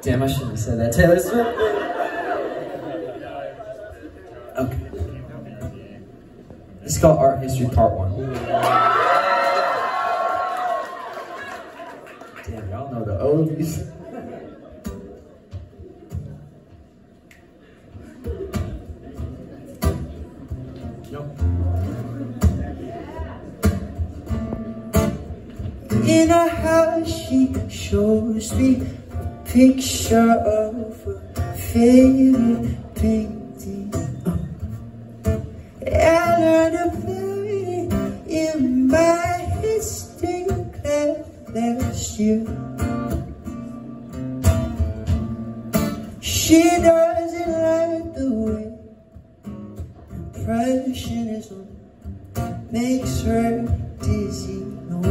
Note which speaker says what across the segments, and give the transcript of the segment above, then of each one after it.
Speaker 1: Damn, I shouldn't have said that. Taylor Swift. Okay. It's called Art History Part 1. Damn, y'all know the oldies. In a house, she shows me a picture of a favorite painting. I learned about it in my history class last year. She doesn't like the way impressionism makes her dizzy.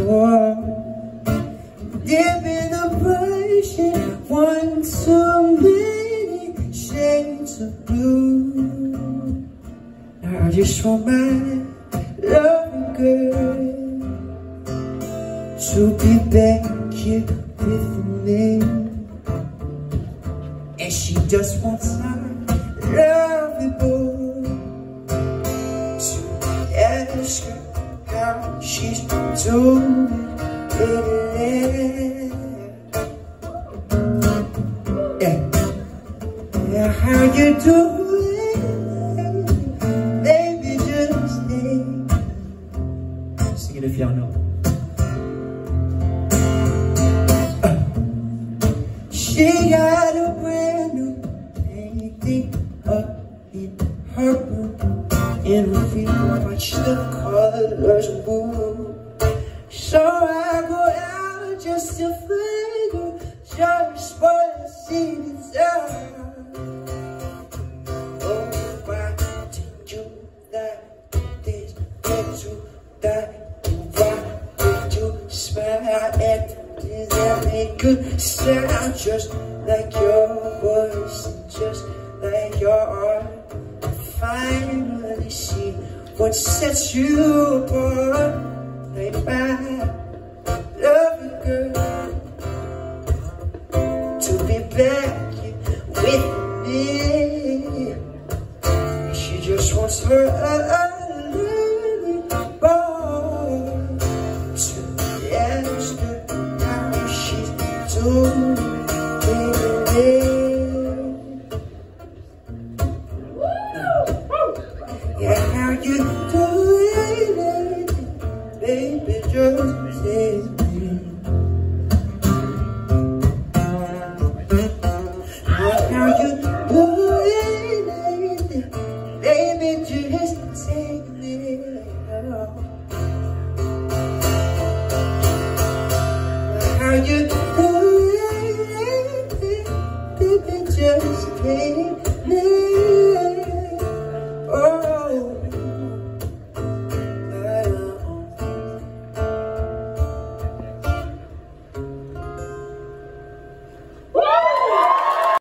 Speaker 1: Dip in the brush and one too many shades of blue. I just want my loving girl to be back here with me, and she just wants my loving boy to ask her how she's doing. Yeah, how you doing? Baby, just stay. Sing it if y'all know. She got a brand new painting up in her room, and we watch the colors move. So I go out just to find her, just for the seasons out. Oh, why did you like this? Did you like? Why did you smile at me? Does that make good sound? Just like your voice and just like your art. I finally see what sets you apart. Like my loving girl, to be back with me. She just wants her loving boy to ask her how she's doing. Yeah, how you doing? Baby, just say me. How you doing? Baby, just take me. How you doing? Baby, just take me.